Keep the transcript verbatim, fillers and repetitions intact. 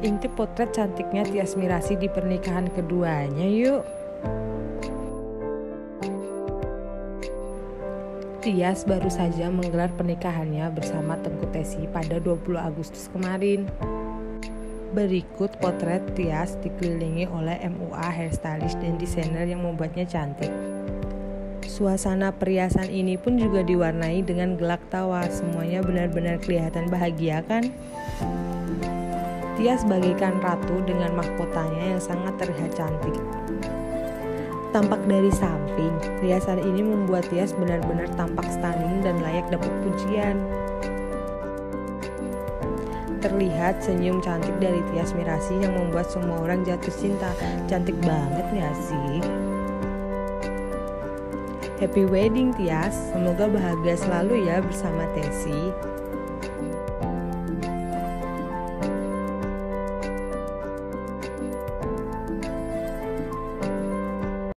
Intip potret cantiknya Tyas Mirasih di pernikahan keduanya yuk. Tyas baru saja menggelar pernikahannya bersama Tengku Tesi pada dua puluh Agustus kemarin. Berikut potret Tyas dikelilingi oleh M U A hairstylist dan desainer yang membuatnya cantik. Suasana perhiasan ini pun juga diwarnai dengan gelak tawa. Semuanya benar-benar kelihatan bahagia kan? Tyas bagaikan ratu dengan mahkotanya yang sangat terlihat cantik. Tampak dari samping, perhiasan ini membuat Tyas benar-benar tampak stunning dan layak dapat pujian. Terlihat senyum cantik dari Tyas Mirasih yang membuat semua orang jatuh cinta. Cantik banget gak sih? Happy wedding Tyas, semoga bahagia selalu ya bersama Tesi.